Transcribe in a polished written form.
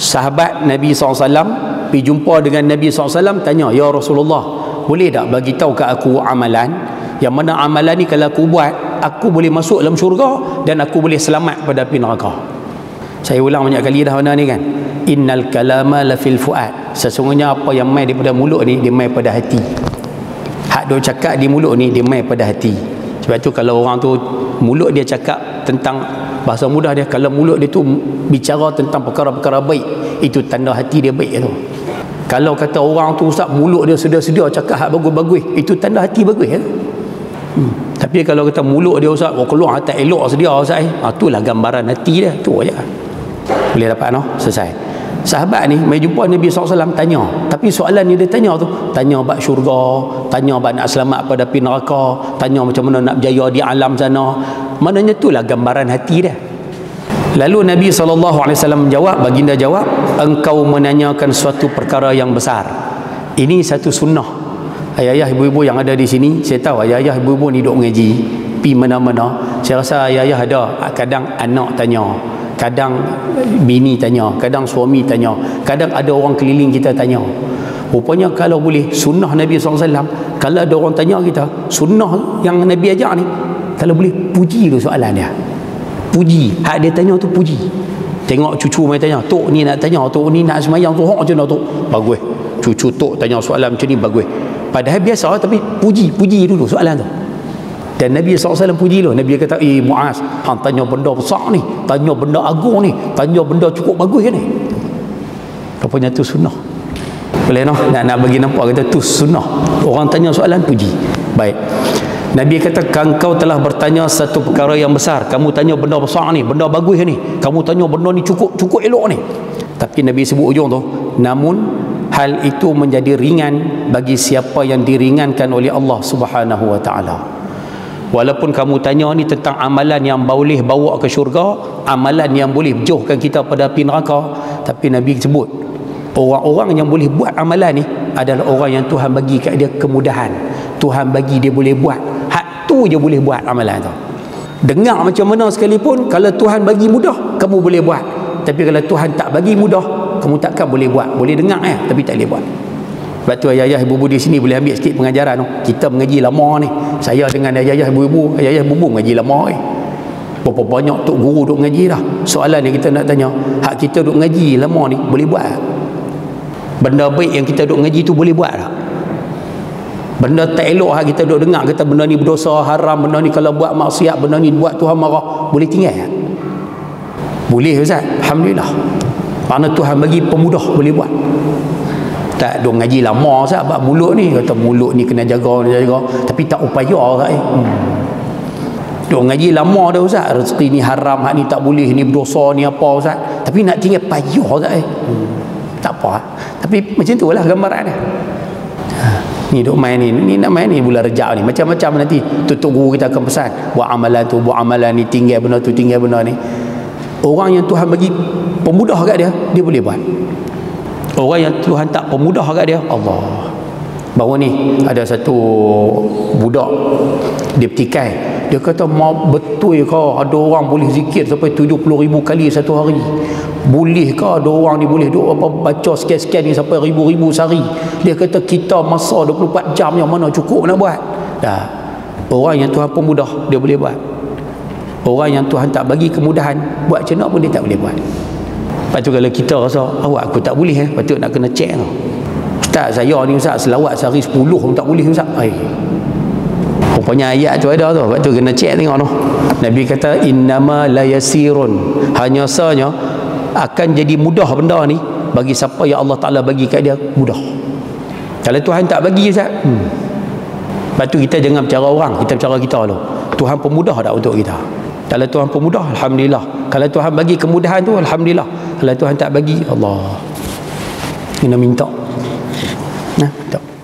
sahabat Nabi SAW pergi jumpa dengan Nabi SAW, tanya, ya Rasulullah, boleh tak bagi tahu kat aku amalan yang mana amalan ni kalau aku buat, aku boleh masuk dalam syurga dan aku boleh selamat pada api neraka. Saya ulang banyak kali dah benda ni kan. Innal kalama la fil fuad. Sesungguhnya apa yang mai daripada mulut ni, dia mai pada hati. Hak duk cakap di mulut ni, dia mai pada hati. Sebab tu kalau orang tu mulut dia cakap tentang, bahasa mudah dia, kalau mulut dia tu bicara tentang perkara-perkara baik, itu tanda hati dia baik tu. Kalau kata orang tu ustaz, mulut dia sedia-sedia cakap hak bagus-bagus, itu tanda hati bagus ya. Tapi kalau kata mulut dia ustaz, keluar tak elok sedia ustaz, itulah gambaran hati dia, tu aja. Boleh dapat no? Selesai. Sahabat ni mai jumpa Nabi SAW, tanya, tapi soalan ni dia tanya tu, tanya bab syurga, tanya bab nak selamat pada api neraka, tanya macam mana nak berjaya di alam sana. Maknanya itulah gambaran hati dia. Lalu Nabi SAW menjawab, baginda jawab, engkau menanyakan suatu perkara yang besar. Ini satu sunnah. Ayah-ayah ibu-ibu yang ada di sini, saya tahu ayah-ayah ibu-ibu ni duk mengaji pi mana-mana. Saya rasa ayah-ayah ada, kadang anak tanya, kadang bini tanya, kadang suami tanya, kadang ada orang keliling kita tanya. Rupanya kalau boleh, sunnah Nabi SAW, kalau ada orang tanya kita, sunnah yang Nabi ajar ni, kalau boleh puji tu soalan dia. Puji. Hak dia tanya tu puji. Tengok cucu mai tanya, tok ni nak tanya, tok ni nak semayang tu, macam mana tok? Bagus. Cucu tok tanya soalan macam ni, bagus. Padahal biasa, tapi puji dulu soalan tu. Dan Nabi SAW puji lu. Nabi kata, Muaz, hang tanya benda besar ni, tanya benda agung ni, tanya benda cukup bagus ni. Rupanya tu sunnah. Boleh no? Nak bagi nampak kata tu sunnah. Orang tanya soalan puji. Baik. Nabi kata, kau telah bertanya satu perkara yang besar. Kamu tanya benda besar ni, benda bagus ni. Kamu tanya benda ni cukup elok ni. Tapi Nabi sebut ujung tu, namun hal itu menjadi ringan bagi siapa yang diringankan oleh Allah Subhanahu wa taala. Walaupun kamu tanya ni tentang amalan yang boleh bawa ke syurga, amalan yang boleh jauhkan kita pada api neraka, tapi Nabi sebut orang-orang yang boleh buat amalan ni adalah orang yang Tuhan bagi kat dia kemudahan. Tuhan bagi dia boleh buat. Hak tu je boleh buat amalan tu. Dengar macam mana sekalipun, kalau Tuhan bagi mudah, kamu boleh buat. Tapi kalau Tuhan tak bagi mudah, kamu takkan boleh buat. Boleh dengar tapi tak boleh buat. Sebab tu ayah-ayah ibu-ibu di sini boleh ambil sikit pengajaran tu. Kita mengaji lama ni. Saya dengan ayah-ayah ibu-ibu mengaji lama ni. Berapa banyak tok guru duk mengaji dah. Soalan yang kita nak tanya, hak kita duk mengaji lama ni boleh buat tak? Benda baik yang kita duk mengaji tu boleh buat tak? Benda tak elok hak kita duk dengar, kata benda ni berdosa, haram, benda ni kalau buat maksiat, benda ni buat Tuhan marah, boleh tinggal tak? Boleh Ustaz. Alhamdulillah. Kerana Tuhan bagi pemudah boleh buat. Tak duk ngaji lama Ustaz bab mulut ni, kata mulut ni kena jaga, tapi tak upaya Ustaz. Duk ngaji lama dah Ustaz, rezeki ni haram, hak ni tak boleh, ni berdosa, ni apa Ustaz, tapi nak tinggal payah Ustaz. Tak apa. Tapi macam tu lah gambaran dia. Ni duk main ni nak main ni bulan Rejab ni, macam-macam nanti tutup guru kita akan pesan, buat amalan tu, buat amalan ni, tinggal benda tu, tinggal benda ni. Orang yang Tuhan bagi pemudah kat dia, dia boleh buat. Orang yang Tuhan tak pemudah kat dia, Allah. Baru ni ada satu budak, dia petikai, dia kata, mau betul ke ada orang boleh zikir sampai 70,000 kali satu hari? Boleh ke ada orang ni boleh baca sekian-sekian ni sampai ribu-ribu sehari? Dia kata, kita masa 24 jam yang mana cukup nak buat? Dah. Orang yang Tuhan pemudah, dia boleh buat. Orang yang Tuhan tak bagi kemudahan, buat macam mana pun dia tak boleh buat. Lepas tu kalau kita rasa, awak aku tak boleh, patut nak kena cek tu. Ustaz, saya ni Ustaz, selawat sehari 10 pun tak boleh Ustaz. Rupanya ayat tu ada tu. Lepas tu kena cek tengok tu. Nabi kata, innama la yasirun. Hanya sanya akan jadi mudah benda ni bagi siapa yang Allah Ta'ala bagi kat dia mudah. Kalau Tuhan tak bagi Ustaz, lepas tu kita jangan bicara orang, kita bicara kita dulu. Tuhan pemudah tak untuk kita? Kalau Tuhan pemudah, alhamdulillah. Kalau Tuhan bagi kemudahan tu, alhamdulillah. Kalau Tuhan tak bagi, Allah kena minta. Nah, minta.